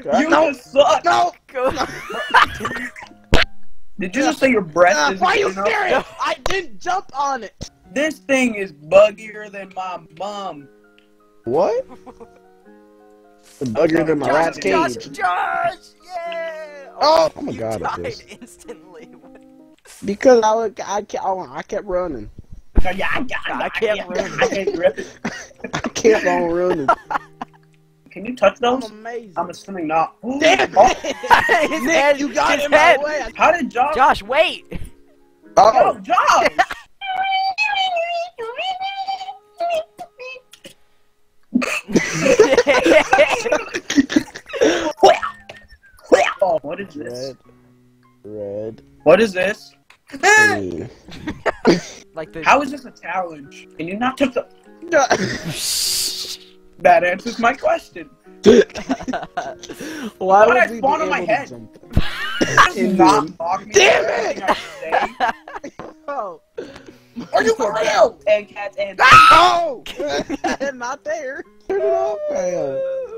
You No. just suck. No. Go. Did you just say your breath is Why are you big enough? serious? I didn't jump on it. This thing is buggier than my mom. What? Buggier than my rat's Josh, cage. Josh, yeah. Oh my you god, it died is. instantly. Because I kept running. I can't run. I can't grip it. I kept on running. Can you touch I'm those? amazing. I'm assuming not. Damn it! His Nick, head, you got his in my head. way. How did Josh? Josh, wait. Oh, Josh! Oh, what is this? Red. What is this? Green. Like the. How is this a challenge? Can you not touch the? That answers my question. Why Why'd I would we spawn be on my able to head? jump? Just not mock me. Damn for everything I say. Oh. Are you for real? And cats and. Oh! Not there. Turn it off, man.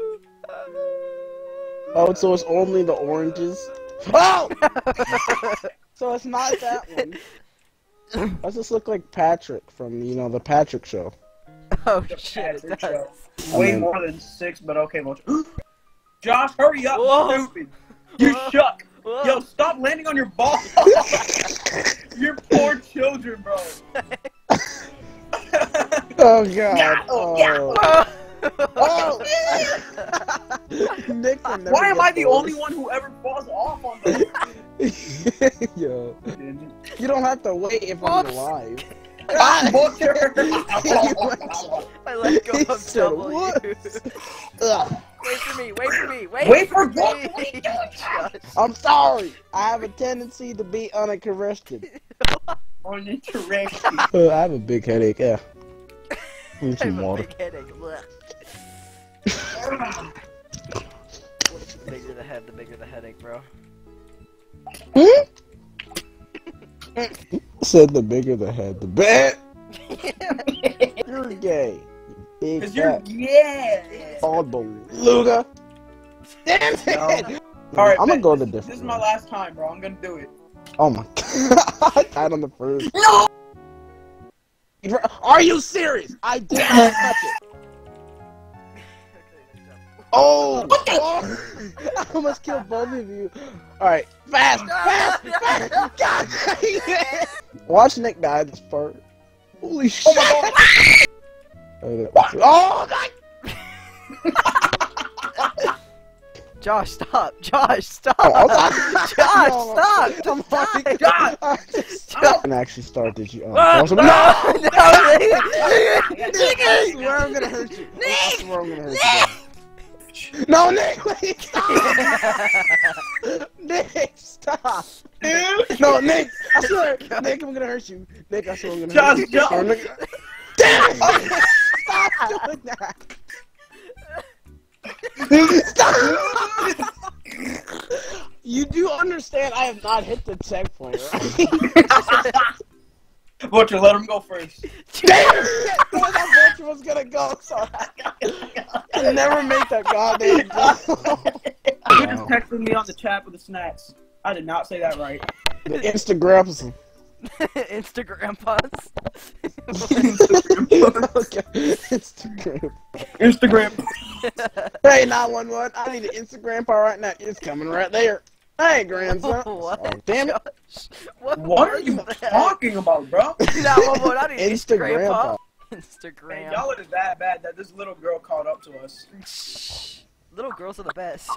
Oh, so it's only the oranges? Oh! So it's not that one. Does this look like Patrick from, the Patrick show? Oh The shit, it Patrick does. show. Way more than 6, but okay, well. Josh, hurry up, Whoa. stupid. You Whoa. shook. Whoa. Yo, stop landing on your ball. You're poor children, bro. Oh god. Yeah, Oh. yeah. Oh. Nick will never Why am get I the those. only one who ever falls off on those? Yo. You don't have to wait if I'm alive. Ah, butcher. I let go He of said, W. "Whoops." Ugh. Wait for me, wait for me, wait. Wait for what? me. What are you doing, Josh. I'm sorry. I have a tendency to be uninterested. Uninteresting. I have a big headache. Yeah. Need I some have a water. big headache. Blech. The bigger the head, the bigger the headache, bro. Said the bigger the head, the better. You're gay. You big Cause you're fat yeah. bald beluga. Damn it! No. Alright, I'm gonna go to this different. is my last time, bro. I'm gonna do it. Oh my god! I died on the first. No. Are you serious? I did not touch it. Oh! I almost killed both of you. Alright, fast! Fast! God dang it! Watch Nick die this part. Holy shit! Oh god! Josh, stop! Josh, stop! Oh, Josh, no, stop! I'm Stop. God! I can actually start this. No! No! No! Nick, I swear I'm gonna hurt you. I swear I'm gonna hurt you. No, Nick, wait! Stop! Nick, stop! No, Nick, I swear, Nick, I'm gonna hurt you. Nick, I swear I'm gonna hurt you. Josh, Or Nick- Damn it! Stop doing that! Stop! You do understand I have not hit the checkpoint, right? Butcher, let him go first. Damn it! I thought that Butcher was gonna go, so I never make that goddamn goal. You just texted me on the chat with the snacks. I did not say that right. The Instagrams. Instagram posts. Okay, Instagram. Instagram. Hey, 911, I need an Instagram part right now. It's coming right there. Hey, grandson. What? Oh, damn it. Josh, what What are was you that? talking about, bro? No, what? I need Instagram Instagram pop. pop. Man, Instagram. y'all are that bad that this little girl called up to us. Little girls are the best.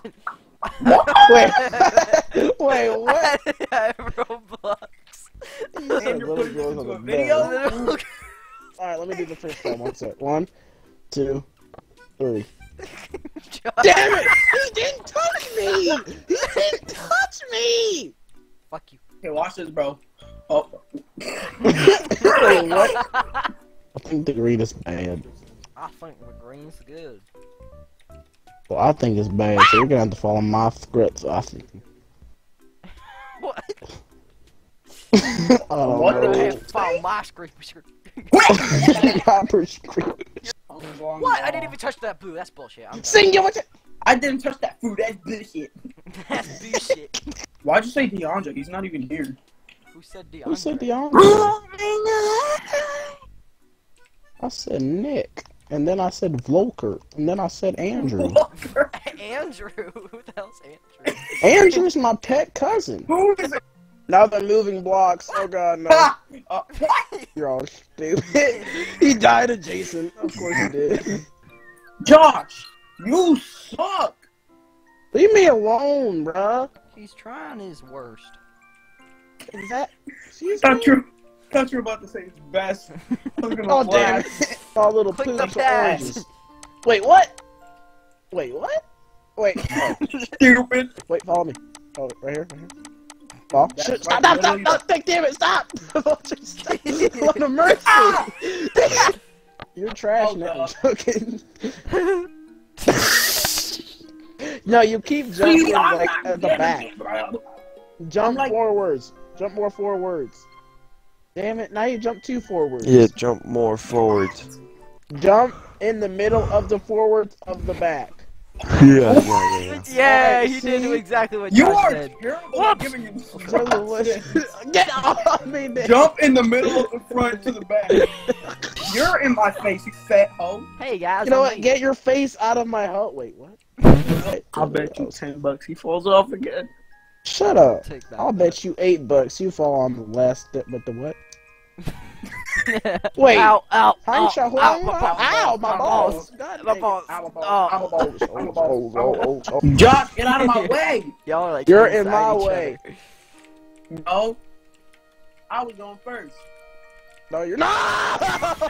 Wait, wait, what? I have Roblox. You said And you're little putting this girls into are a the video? best. Little girls. Alright, let me do the first time. One sec. 1, 2, 3. Josh. Damn it! He didn't touch me! He didn't touch me! Fuck you. Okay, watch this, bro. Oh. Wait, what? I think the green is bad. I think the green's good. Well, I think it's bad, so you're gonna have to follow my script, so I think. What? I don't What? I know. have to follow my script. Proper script. What? I didn't even touch that blue. That's bullshit. I'm Sing it with it! I didn't touch that food. That's bullshit. That's bullshit. Why'd you say DeAndre? He's not even here. Who said DeAndre? Who said DeAndre? I said Nick. And then I said Volker. And then I said Andrew. Andrew? Who the hell's Andrew? Andrew's my pet cousin. Who is it? Now they're moving blocks. Oh god, no. What? You're all stupid. He died adjacent. Of course he did. Josh, you suck. Leave me alone, bruh. He's trying his worst. Is that... Excuse Thought me? you were about to say it's best. Oh, damn it. All little Click the poops of pass. oranges. Wait, what? Wait, what? Wait, oh. Stupid. Wait, follow me. Oh, right here, right here. Oh, That's shit, right, stop, literally damn it, stop! Stop. What a mercy! You're trash Oh, now, God. joking. No, you keep jumping like at the back. Jump like- forwards. Jump more forwards. Damn it, now you jump too forwards. Yeah, jump more forwards. Jump in the middle of the forwards of the back. Yeah. Yeah, Alright, he did do see? exactly what You Josh are said. terrible at giving instructions. Get off me, man. Jump in the middle of the front to the back. You're in my face, you fat hoe. Hey guys, You know I'm what? late. Get your face out of my hut. Wait, what? I'll bet you $10 he falls off again. Shut up. Take that I'll back. bet you $8 you fall on the last step, but the what? Wait. Ow, ow, How you ow, shot? ow, my balls. Ow, my balls. My balls. I'm a ball. Oh. I'm a ball. I'm a ball. Oh. Josh, get out of my way. Y'all are like You're inside in my each way. other. No. I was going first. No, you're not.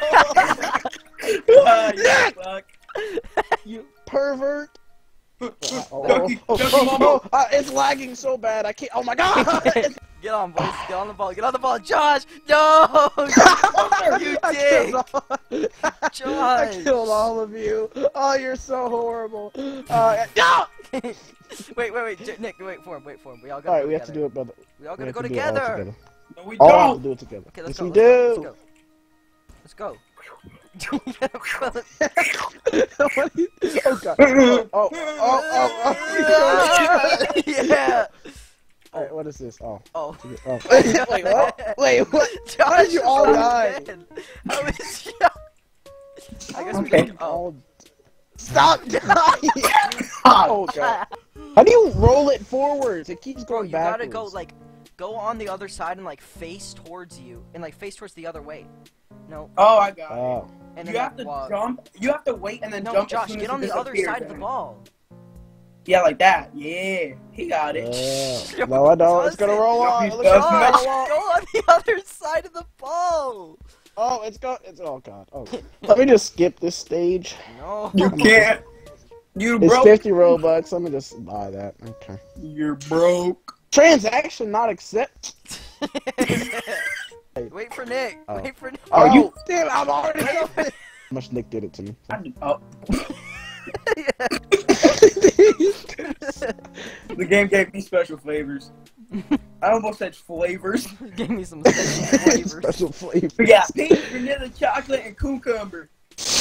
You suck. You pervert. Ducky, mama. It's lagging so bad. I can't. Oh my god. Get on, boys. Get on the ball. Get on the ball, Josh. No, you I did, I Josh. killed all of you. Oh, you're so horrible. No. Wait, Nick, wait for him. We all gotta. Alright, go we have to do together. it, brother. We all We gotta have go to do it all together. No, we All have to don't. do it together. Okay, let's Yes, go. we Let's do. go. What are you- Oh god. Oh. Yeah. Alright, what is this? Oh. Oh. Oh. Wait, what? Wait, what? How did you all die? How is you? I guess we Okay. did. Oh. Oh. Stop dying! Oh god. How do you roll it forwards? It keeps Bro, going you backwards. gotta go like, go on the other side and like face towards you, and like face towards the other way. No, Oh, I got it. Oh. and then You have to walk. jump. You have to wait and then No, jump. as Josh, soon get as on it the other disappears. side of the ball. Yeah, like that. Yeah, he got it. No, I don't. It's gonna roll Yo, on. he Look does at not. it Josh, roll go on. on the other side of the ball. Oh, it's oh god. Oh. Let me just skip this stage. No. You can't. You It's broke. 50 Robux. Let me just buy that. Okay. You're broke. Transaction not accept. Wait for Nick. Oh. Wait for Nick. Oh, you- damn! I'm already going. How much Nick did it to me? Oh. The game gave me special flavors. I almost said flavors. Give me some special flavors. Special flavor. We got pink, vanilla, chocolate, and cucumber.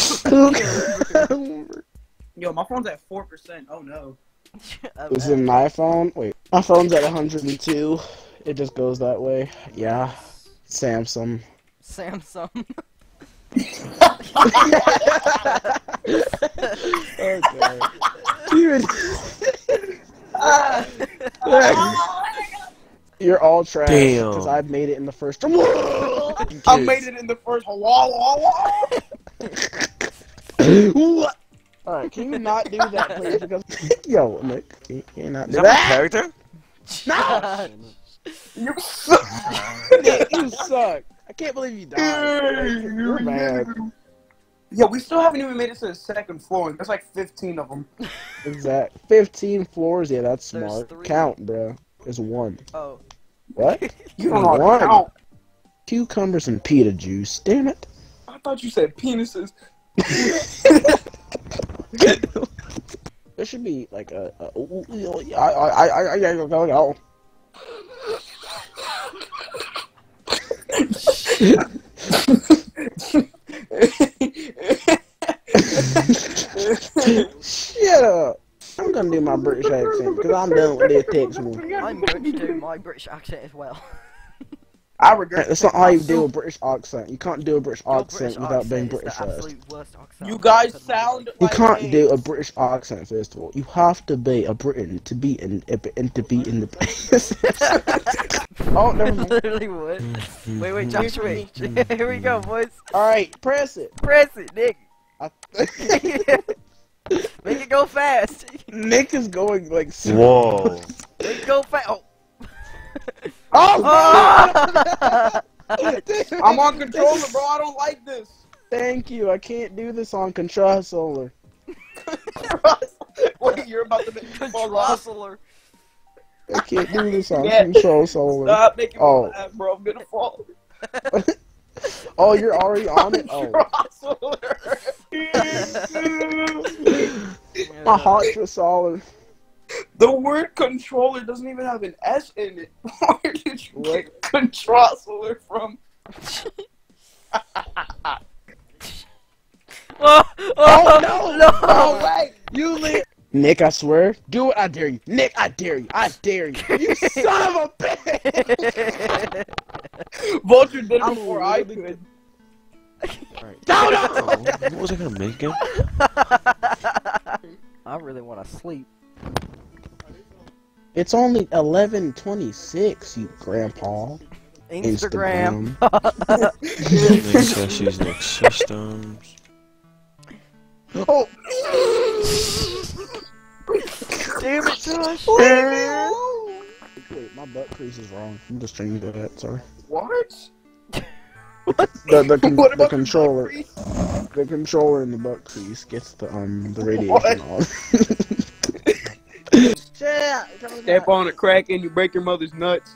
Yo, my phone's at 4%. Oh no. Is it an iPhone? Wait, my phone's at 102. It just goes that way. Yeah. Samsung. Samsung. Okay. Dude. You're all trash. Damn. Because I made it in the first. I made it in the first. What? Alright, can you not do that, please? Because yo, Nick, can you not Is do that my that? character? Josh. You suck. Nick, you suck. I can't believe you died. You're mad. Yeah, we still haven't even made it to the second floor. There's like 15 of them. Exact. 15 floors. Yeah, that's There's smart. 3. Count, bro. There's 1. Oh. What? You don't know how to One. count. Cucumbers and pita juice. Damn it. I thought you said penises. There should be like a Shut up. I'm gonna do my British accent because I'm done with this text one. I'm going to do my British accent as well. I regret. That's not how you do a British accent. You can't do a British Your accent British without being accent is the Britishised. absolute worst accent You I've guys ever heard in my life. sound You like can't do a apes. British accent, first of all. You have to be a Briton to be in to be in the. Oh, never mind. Literally would. Wait, Joshua. Here we go, boys. All right, press it. Press it, Nick. I- Make it go fast. Nick is going like. Whoa. Make it go fast. Oh. Oh! I'm on controller, bro. I don't like this. Thank you. I can't do this on controller. Wait, you're about to make me fall off. Controller. I can't do this on Yeah. controller. Stop making me laugh, bro. I'm gonna fall. Oh, you're already on it. Oh, my heart's for solid. The word controller doesn't even have an S in it. Where did you What? get controller from? Oh no! Oh wait, you leave. Nick, I swear. Do it, I dare you. Nick, I dare you. I dare you. You son of a bitch! Vulture did it I'm before I really could. No, no! What was I gonna make it? I really want to sleep. It's only 11:26, you grandpa. Instagram. Nick says she's Nick's systems. Oh! Damn it, Josh. Wait, my butt crease is wrong. I'm just changing that, sorry. What? The What about controller. the The controller in the butt crease gets the radiation off. Step on a crack and you break your mother's nuts.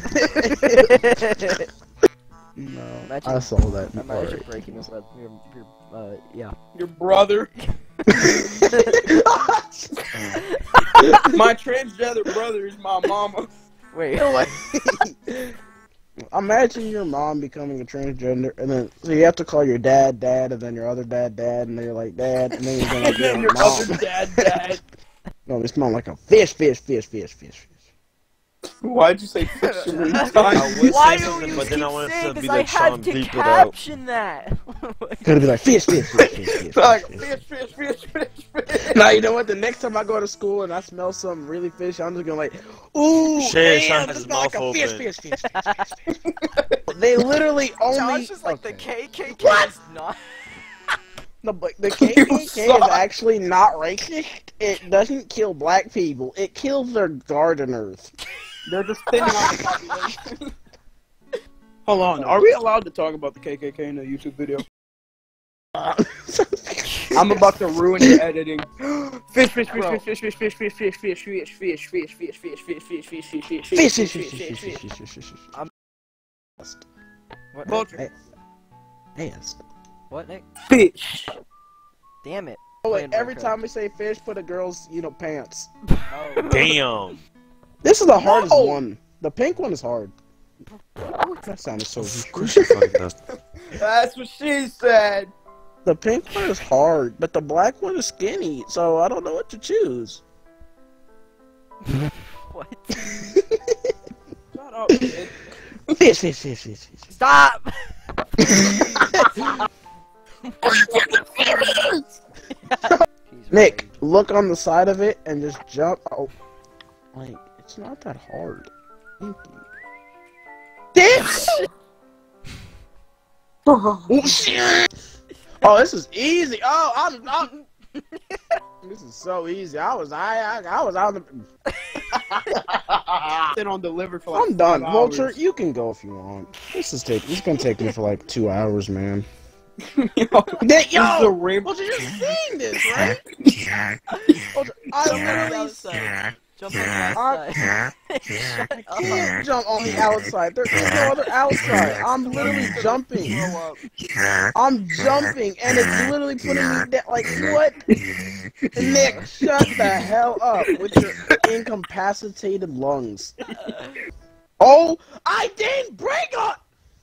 No, Imagine- I saw that. Imagine breaking his leg. Yeah. Your brother. My transgender brother is my mama. Wait. Imagine your mom becoming a transgender, and then so you have to call your dad, dad, and then your other dad, dad, and then you're like dad, and then you're gonna And then your mom. other dad. No, they smell like a fish. Why'd you say fish so many I times? would Why say do something, you but then keep I wanted saying to this? be I like Sean, had to bleep it out. caption that. Gonna be like fish. Like fish. Now you know what? The next time I go to school and I smell something really fishy, I'm just gonna like, ooh, Shit, Sean damn, has this his smell like mouth a open. fish. They literally only. Josh is like the Okay. KKK. What? Is not. The You KKK is suck. actually not racist. It doesn't kill black people. It kills their gardeners. They're just thinning out the population. Hold on, are we allowed to talk about the KKK in the YouTube video? I'm about to ruin your editing. Fish. What? Vulture. Yes. What, Nick? Fish. Damn it. Oh, Playing wait, every Minecraft. time we say fish, put a girl's, pants. Damn. This is the hardest No. one. The pink one is hard. That sounded so Of course you fucking does. That's what she said. The pink one is hard, but the black one is skinny, so I don't know what to choose. What? Shut up, kid. Fish. Stop! Nick, look on the side of it and just jump. Oh, like, it's not that hard. Thank you. This! Oh, shit! Oh, this is easy. Oh, I'm this is so easy. I was on the. Sit on deliver for like I'm done. 5 Vulture, hours. you can go if you want. This gonna take me for like 2 hours, man. Yo, This is a rainbow. Vulture, you're seeing this, right? Vulture, I literally Jump on the outside. can't jump on the outside. There's no other outside. I'm literally jumping. I'm jumping, and it's literally putting me down. Like, what? Nick, shut the hell up with your incapacitated lungs. Oh, I didn't break up!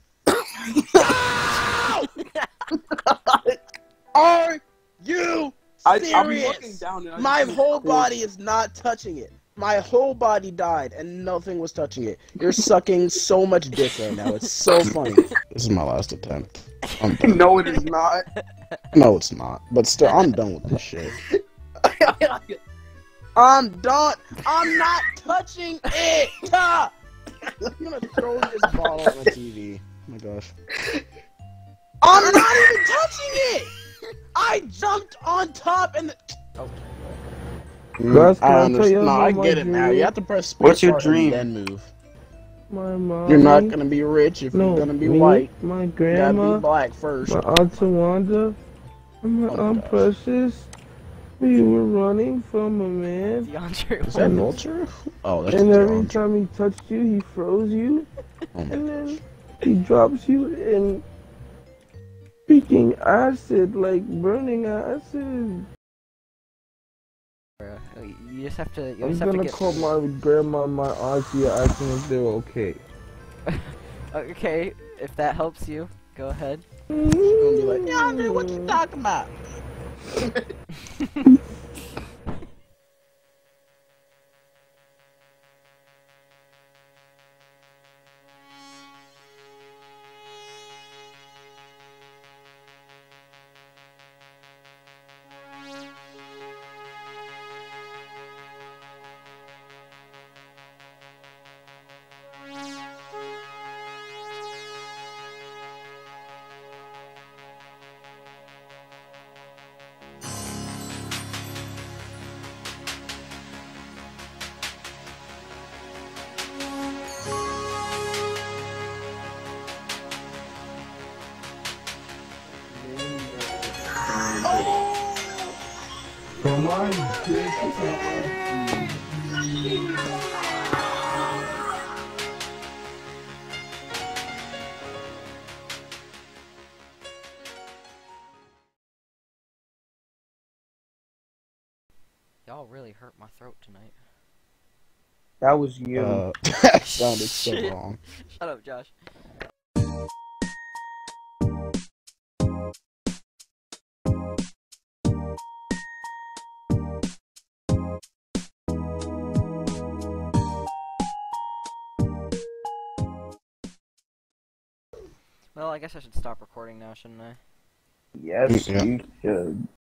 No! Are you I'm serious. looking down and I My see whole corpse. body is not touching it. My whole body died and nothing was touching it. You're sucking so much dick right now. It's so funny. This is my last attempt. I'm done. No, it is not. No, it's not. But still, I'm done with this shit. I'm done. I'm not touching it. I'm gonna throw this ball on the TV. Oh my gosh. I'm not even touching it. I jumped on top and. Guys, can I tell you No, I about my get it now. You dream? have to press space What's your bar dream? and then move. My mom. You're not gonna be rich if you're gonna be me, white. My You gotta grandma, be black first. my aunt Tawanda, and my Oh my aunt gosh. Precious. We were running from a man, DeAndre. Is that Vulture? Oh, that's and every DeAndre. time he touched you, he froze you, Oh my and then he drops you in freaking acid, like burning acid. You just have to. You I'm just have to gonna get. call my grandma and my auntie asking if they're okay. Okay, if that helps you, go ahead. She's gonna be like, DeAndre, what you talking about? Come on, Y'all really hurt my throat tonight. that was you. That sounded so Shit. wrong. Shut up, Josh. Well, I guess I should stop recording now, shouldn't I? Yes, Yeah. you should.